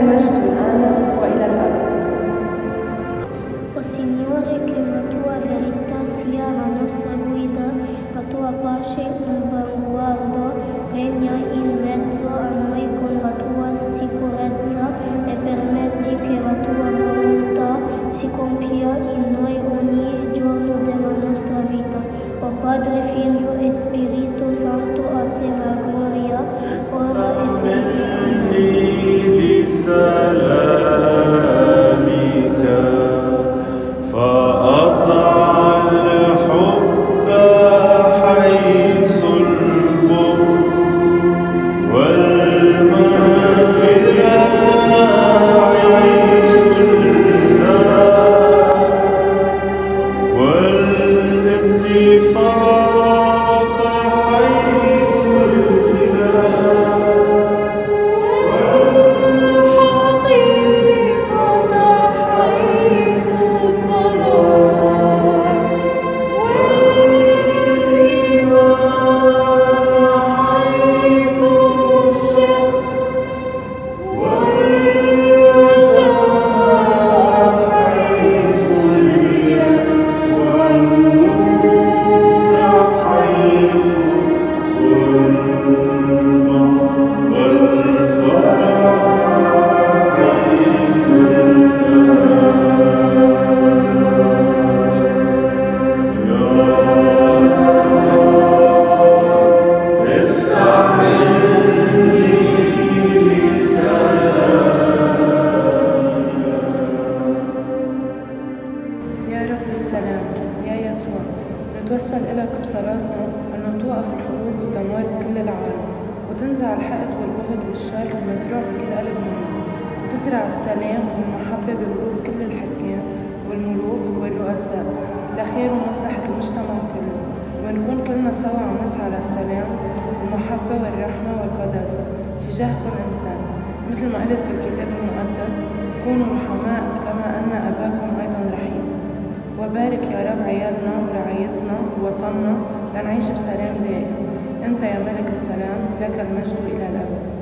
المجد الآن وإلى الأبد. O Signore, che la tua verità sia la nostra guida, la tua pace un baluardo, regna in mezzo a noi con la tua sicurezza e permetti che la tua volontà si compia in noi ogni giorno della nostra vita. O Padre, Figlio e Spirito Santo, a te la gloria, ora e sempre. فأطع الحب حيث البر والمغفرة حيث اللسان والاتفاق حيث الخلاف نتوسل إليك بصلاتنا أن توقف الحروب والدمار بكل العالم، وتنزع الحقد والبغض والشر المزروع بكل قلب منا، وتزرع السلام والمحبة بقلوب كل الحكام والملوك والرؤساء لخير ومصلحة المجتمع كله، ونكون كلنا سوا عم نسعى للسلام والمحبة والرحمة والقداسة تجاه كل إنسان، مثل ما قلت بالكتاب المقدس: كونوا رحماء كما أن أباكم أيضا رحيم. وبارك يا رب عيالنا ورعايتنا ووطننا لنعيش بسلام دائم. أنت يا ملك السلام، لك المجد إلى الأبد.